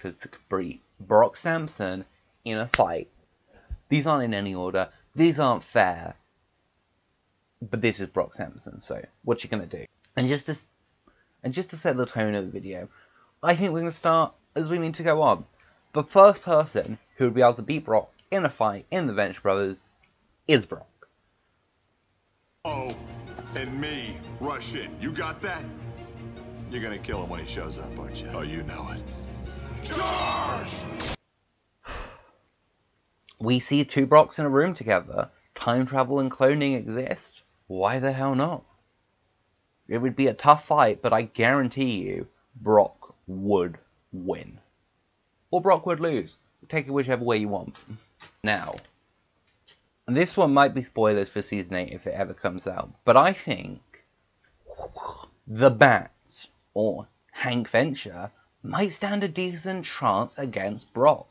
characters to beat Brock Samson in a fight. These aren't in any order. These aren't fair. But this is Brock Samson, so what you gonna do? And just to set the tone of the video, I think we're gonna start as we need to go on. The first person who would be able to beat Brock in a fight in the Venture Brothers is Brock. Oh, and me, rush in. You got that? You're gonna kill him when he shows up, aren't you? Oh, you know it. Charge! We see two Brocks in a room together. Time travel and cloning exist. Why the hell not? It would be a tough fight, but I guarantee you, Brock would win. Or Brock would lose. Take it whichever way you want. Now, and this one might be spoilers for Season 8 if it ever comes out, but I think the Bat, or Hank Venture, might stand a decent chance against Brock.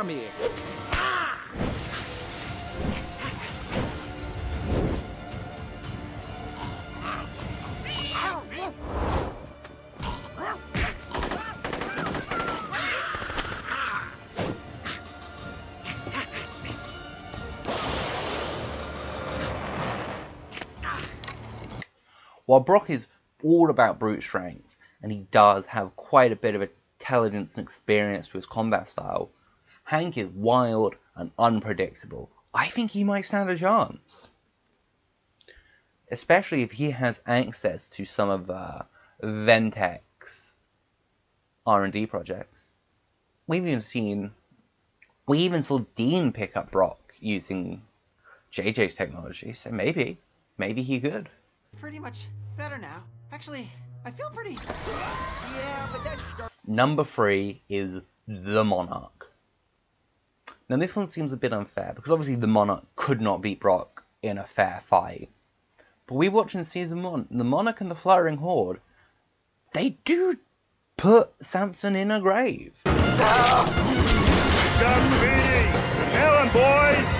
While Brock is all about brute strength, and he does have quite a bit of intelligence and experience to his combat style, Hank is wild and unpredictable. I think he might stand a chance. Especially if he has access to some of Ventec's R&D projects. We even saw Dean pick up Brock using JJ's technology, so maybe he could. Pretty much better now. Actually, I feel pretty... Yeah, but that's... Number 3 is the Monarch. Now this one seems a bit unfair, because obviously the Monarch could not beat Brock in a fair fight. But we watch in Season 1, the Monarch and the Fluttering Horde, they do put Samson in a grave. Stop feeding! The melon, boys!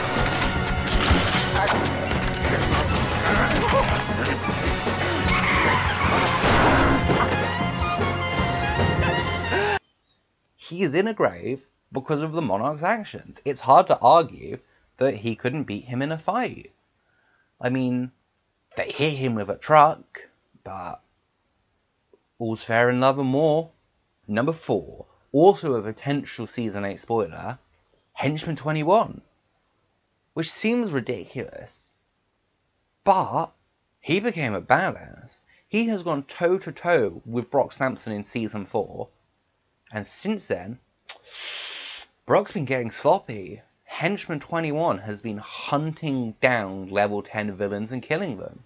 He is in a grave because of the Monarch's actions. It's hard to argue that he couldn't beat him in a fight. I mean, they hit him with a truck, but all's fair in love and war. Number 4, also a potential Season 8 spoiler, Henchman 21, which seems ridiculous, but he became a badass. He has gone toe-to-toe with Brock Samson in Season 4, and since then, Brock's been getting sloppy. Henchman 21 has been hunting down level 10 villains and killing them.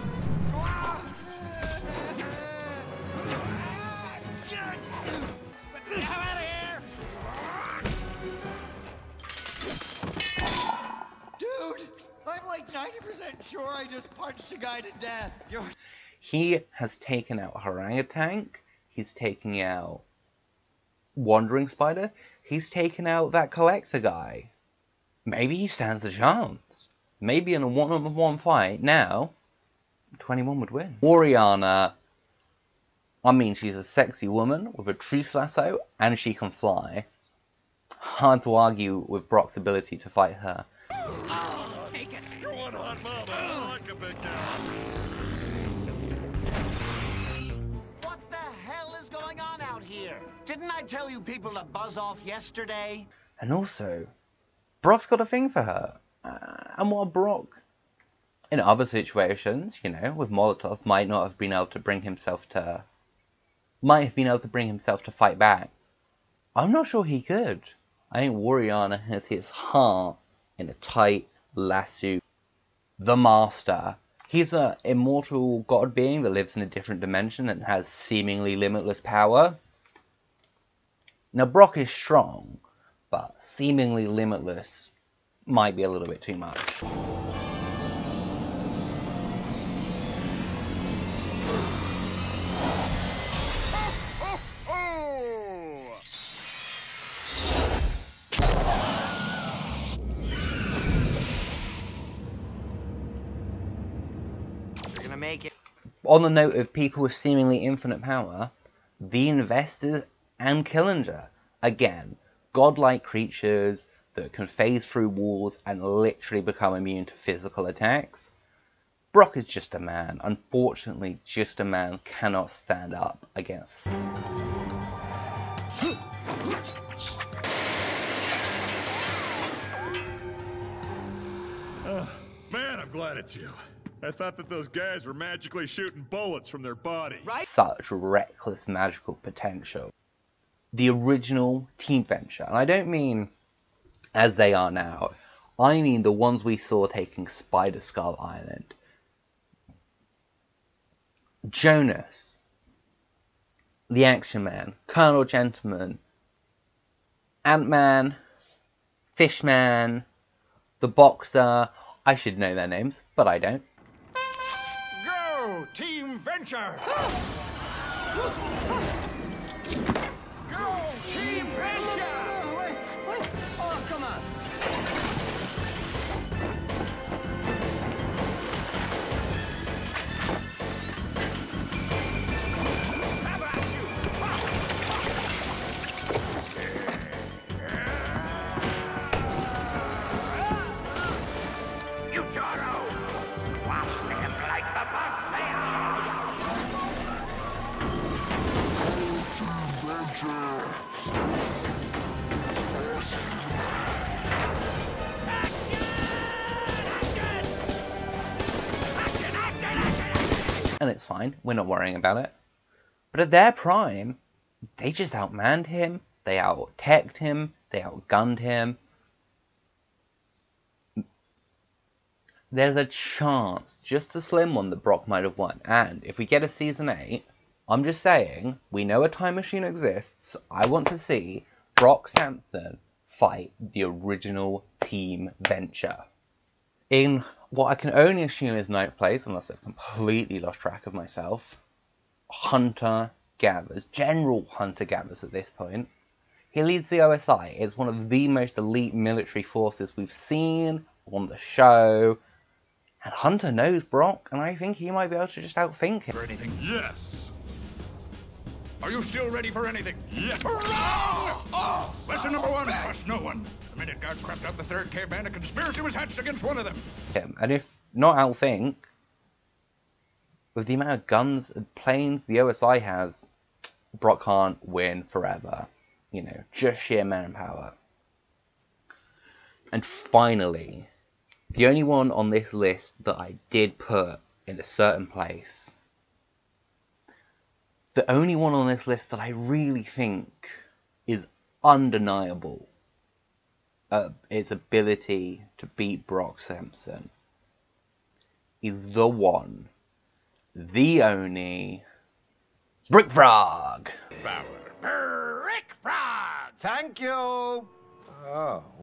Dude, I'm like 90% sure I just punched a guy to death. He has taken out Harangutank. He's taking out Wandering Spider. He's taken out that Collector guy. Maybe he stands a chance. Maybe in a one-on-one fight now, 21 would win. Oriana, I mean, she's a sexy woman with a truce lasso, and she can fly. Hard to argue with Brock's ability to fight her. Oh, take it. You're one hot mama. I like a big guy. What the hell is going on out here? Didn't I tell you people to buzz off yesterday? And also, Brock's got a thing for her. And while Brock, in other situations, you know, with Molotov, might have been able to bring himself to fight back, I'm not sure he could. I think Oriana has his heart in a tight lasso. The Master. He's an immortal god being that lives in a different dimension and has seemingly limitless power. Now, Brock is strong, but seemingly limitless might be a little bit too much. You're gonna make it. On the note of people with seemingly infinite power, the Investors and Killinger. Again, godlike creatures that can phase through walls and literally become immune to physical attacks. Brock is just a man. Unfortunately, just a man cannot stand up against. Man, I'm glad it's you. I thought that those guys were magically shooting bullets from their body. Right? Such reckless magical potential. The original Team Venture, and I don't mean as they are now, I mean the ones we saw taking Spider Skull Island. Jonas, the Action Man, Colonel Gentleman, Ant-Man, Fishman, the Boxer. I should know their names, but I don't. Go, Team Venture! Go, Team Venture! Wait. Oh, come on. How about you? You Joro! Squash them like the bugs they And it's fine, we're not worrying about it. But at their prime, they just outmanned him, they out-teched him, they outgunned him. There's a chance, just a slim one, that Brock might have won. And if we get a Season 8, I'm just saying, we know a time machine exists. I want to see Brock Samson fight the original Team Venture. In what I can only assume is 9th place, unless I've completely lost track of myself, hunter-gatherers, general hunter-gatherers at this point. He leads the OSI. It's one of the most elite military forces we've seen on the show. And Hunter knows Brock, and I think he might be able to just outthink him. For anything? Yes. Are you still ready for anything? Yes. Lesson number 1, trust no one. The minute God crept out the third caveman, a conspiracy was hatched against one of them. And if not outthink, with the amount of guns and planes the OSI has, Brock can't win forever. You know, just sheer manpower. And finally, the only one on this list that I did put in a certain place, the only one on this list that I really think is undeniable, its ability to beat Brock Samson, is the one, the only, Brick Frog! Brick Frog! Thank you. Oh,